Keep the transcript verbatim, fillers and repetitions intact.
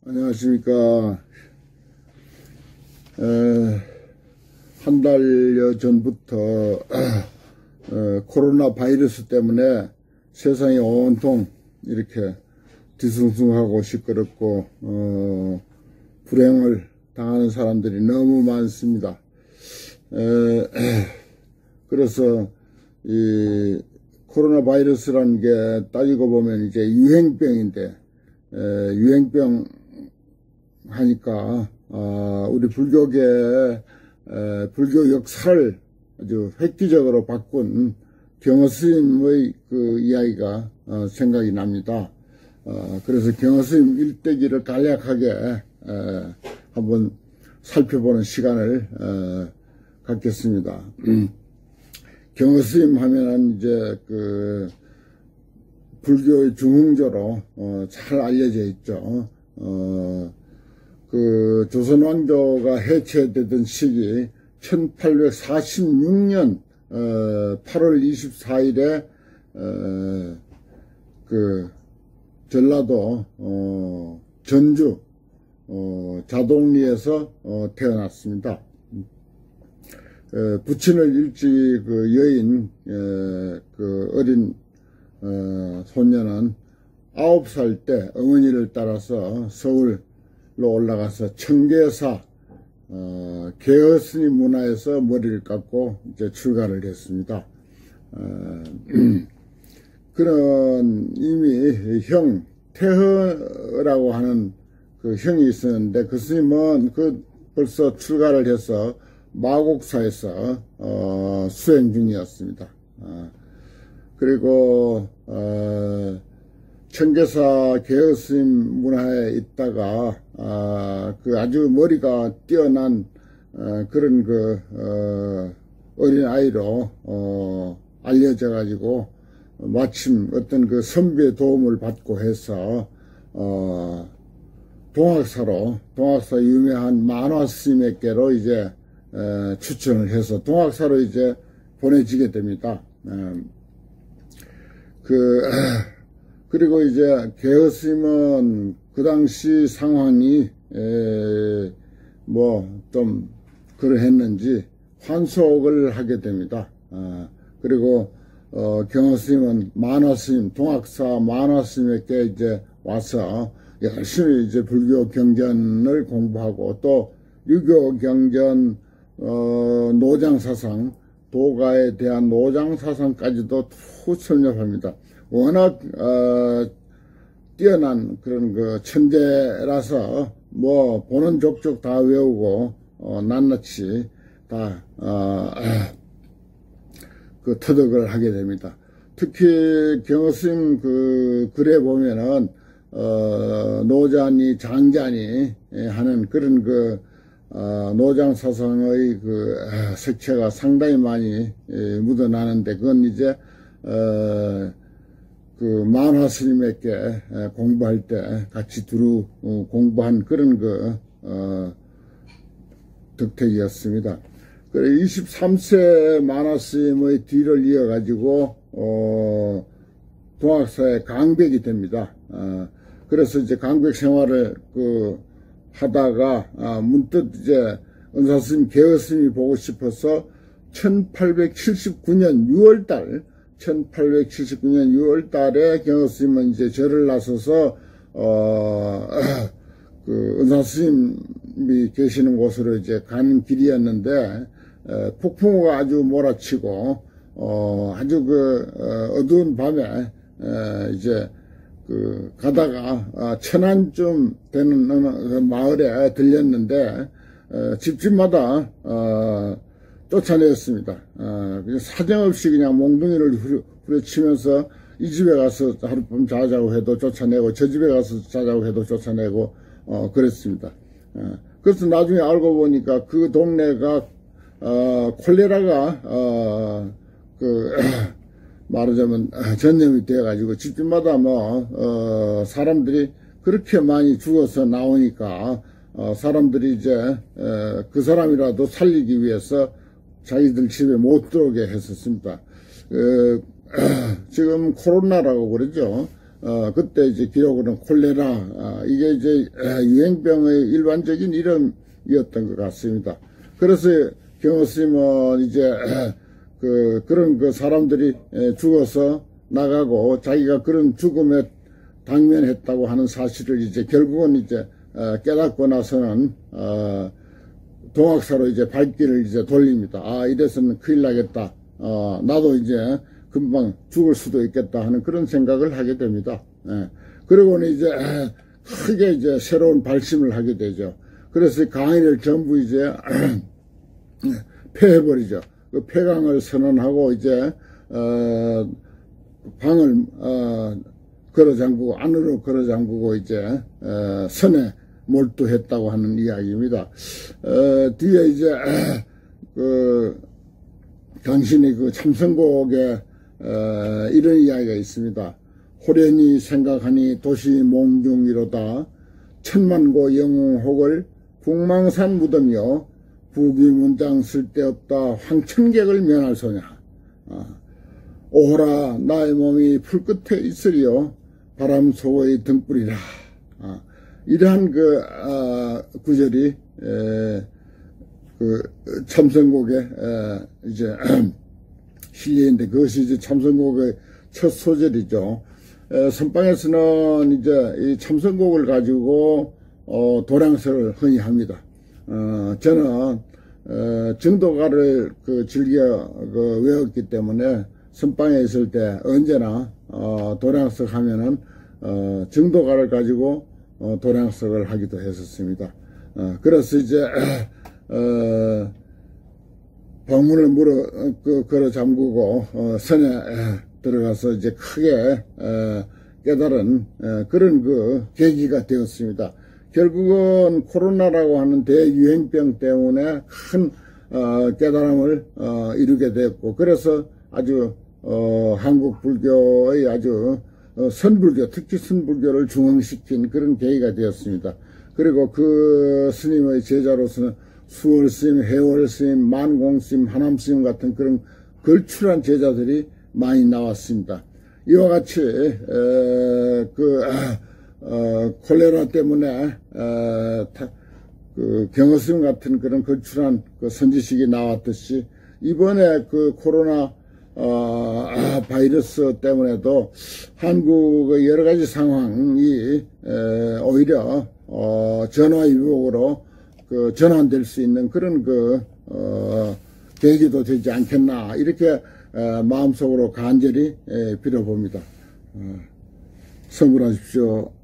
안녕하십니까. 한 달여 전부터 에, 코로나 바이러스 때문에 세상이 온통 이렇게 뒤숭숭하고 시끄럽고 어, 불행을 당하는 사람들이 너무 많습니다. 에, 그래서 이 코로나 바이러스라는 게 따지고 보면 이제 유행병인데 에, 유행병 하니까 아, 우리 불교계의 에, 불교 역사를 아주 획기적으로 바꾼 경허스님의 그 이야기가 어, 생각이 납니다. 어, 그래서 경허스님 일대기를 간략하게 에, 한번 살펴보는 시간을 에, 갖겠습니다. 음. 경허스님 하면은 이제 그 불교의 중흥조로 어, 잘 알려져 있죠. 어, 그 조선왕조가 해체되던 시기 천팔백사십육 년 어, 팔월 이십사일에 어, 그 전라도 어, 전주 어, 자동리에서 어, 태어났습니다. 어, 부친을 일찍 그 여인 에, 그 어린 어, 소녀는 아홉 살 때 어머니를 따라서 서울로 올라가서 청계사 어, 개허스님 문화에서 머리를 깎고 이제 출가를 했습니다. 어, 그런 이미 형 태허라고 하는 그 형이 있었는데 그 스님은 그 벌써 출가를 해서 마곡사에서 어, 수행 중이었습니다. 어, 그리고 어, 청계사 개허스님 문화에 있다가 아, 그 아주 머리가 뛰어난 어, 그런 그 어, 어린 아이로 어, 알려져 가지고 마침 어떤 그 선비의 도움을 받고 해서 어, 동학사로 동학사 유명한 만화 스님에게로 이제 에, 추천을 해서 동학사로 이제 보내지게 됩니다. 에, 그 그리고 이제 개허스님은 그 당시 상황이 뭐 좀 그러했는지 환속을 하게 됩니다. 어, 그리고 어, 경허스님은 만화스님, 동학사 만화스님에게 이제 와서 열심히 이제 불교 경전을 공부하고 또 유교 경전, 어, 노장사상, 도가에 대한 노장사상까지도 툭 섭렵합니다. 워낙 어, 뛰어난 그런 그 천재라서 뭐 보는 족족 다 외우고 어, 낱낱이 다 어, 그 터득을 하게 됩니다. 특히 경허스님 그 글에 보면은 어, 노자니 장자니 하는 그런 그 어, 노장 사상의 그 어, 색채가 상당히 많이 에, 묻어나는데 그건 이제 어, 그 만화 스님에게 공부할 때 같이 두루 공부한 그런 그 어, 덕택이었습니다. 그래 이십삼 세 만화 스님의 뒤를 이어 가지고 어, 동학사의 강백이 됩니다. 어, 그래서 이제 강백 생활을 그 하다가 아, 문득 이제 은사 스님 개허 스님이 보고 싶어서 천팔백칠십구 년 유월달 천팔백칠십구 년 유월 달에 경허 스님은 이제 절을 나서서, 어, 그, 은사 스님이 계시는 곳으로 이제 가는 길이었는데, 에, 폭풍우가 아주 몰아치고, 어, 아주 그, 어, 어두운 밤에, 에, 이제, 그, 가다가, 아, 천안쯤 되는 어느 마을에 들렸는데, 에, 집집마다, 어, 쫓아내었습니다. 어, 그냥 사정없이 그냥 몽둥이를 후려, 후려치면서 이 집에 가서 하룻밤 자자고 해도 쫓아내고 저 집에 가서 자자고 해도 쫓아내고 어, 그랬습니다. 어, 그래서 나중에 알고 보니까 그 동네가 어, 콜레라가 어, 그 말하자면 전염이 되어가지고 집집마다 뭐 어, 사람들이 그렇게 많이 죽어서 나오니까 어, 사람들이 이제 어, 그 사람이라도 살리기 위해서 자기들 집에 못 들어오게 했었습니다. 어, 지금 코로나라고 그러죠. 어, 그때 이제 기록으로는 콜레라, 아, 이게 이제 유행병의 일반적인 이름이었던 것 같습니다. 그래서 경호 스님은 이제 그, 그런 그 사람들이 죽어서 나가고 자기가 그런 죽음에 당면했다고 하는 사실을 이제 결국은 이제 깨닫고 나서는, 어, 동학사로 이제 발길을 이제 돌립니다. 아, 이래서는 큰일 나겠다. 어, 나도 이제 금방 죽을 수도 있겠다 하는 그런 생각을 하게 됩니다. 예. 그리고는 이제 크게 이제 새로운 발심을 하게 되죠. 그래서 강의를 전부 이제 폐해버리죠. 그 폐강을 선언하고 이제 어, 방을 어, 걸어 잠그고 안으로 걸어 잠그고 이제 어, 선에 몰두했다고 하는 이야기입니다. 어, 뒤에 이제 그 당신의 그 참선곡에 어, 이런 이야기가 있습니다. 호련히 생각하니 도시 몽중이로다 천만고 영웅혹을 북망산 무덤이여 부귀문장 쓸데없다 황천객을 면할 소냐. 아, 오호라 나의 몸이 풀끝에 있으리요 바람 속의 등불이라. 아, 이러한 그 아, 구절이 에, 그 참선곡에 에, 이제 실려있는데 그것이 이제 참선곡의 첫 소절이죠. 에, 선방에서는 이제 이 참선곡을 가지고 어, 도량설을 흔히 합니다. 어, 저는 어, 정도가를 그 즐겨 그 외웠기 때문에 선방에 있을 때 언제나 어, 도량석 하면은 어, 정도가를 가지고 어, 도량석을 하기도 했었습니다. 어, 그래서 이제 어, 방문을 물어 그, 걸어 잠그고 어, 선에 에, 들어가서 이제 크게 에, 깨달은 에, 그런 그 계기가 되었습니다. 결국은 코로나라고 하는 대유행병 때문에 큰 어, 깨달음을 어, 이루게 되었고, 그래서 아주 어, 한국 불교의 아주 어, 선불교, 특히 선불교를 중흥시킨 그런 계기가 되었습니다. 그리고 그 스님의 제자로서는 수월스님, 해월스님, 만공스님, 하남스님 같은 그런 걸출한 제자들이 많이 나왔습니다. 이와 같이 에, 그 어, 콜레라 때문에 어, 타, 그 경허스님 같은 그런 걸출한 그 선지식이 나왔듯이 이번에 그 코로나 어, 아, 바이러스 때문에도 한국의 여러 가지 상황이 에, 오히려 어, 전화위복으로 그 전환될 수 있는 그런 그 어, 계기도 되지 않겠나 이렇게 에, 마음속으로 간절히 에, 빌어봅니다. 어, 성불하십시오.